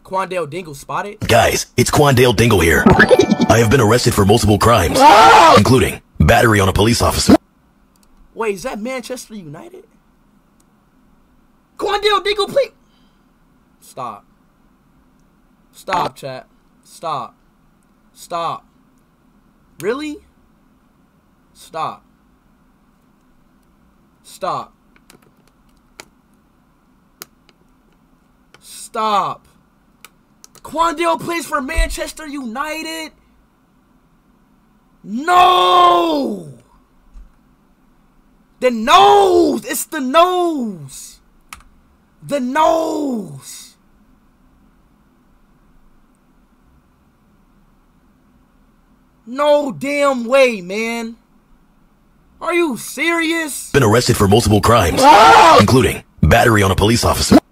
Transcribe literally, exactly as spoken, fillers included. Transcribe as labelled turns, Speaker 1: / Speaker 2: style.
Speaker 1: Quandale Dingel spotted?
Speaker 2: Guys, it's Quandale Dingel here. I have been arrested for multiple crimes, including battery on a police officer.
Speaker 1: Wait, is that Manchester United? Quandale Dingel, please. Stop. Stop, chat. Stop. Stop. Really? Stop. Stop. Stop. Quandale plays for Manchester United? No! The nose! It's the nose! The nose! No damn way, man. Are you serious?
Speaker 2: Been arrested for multiple crimes, including battery on a police officer.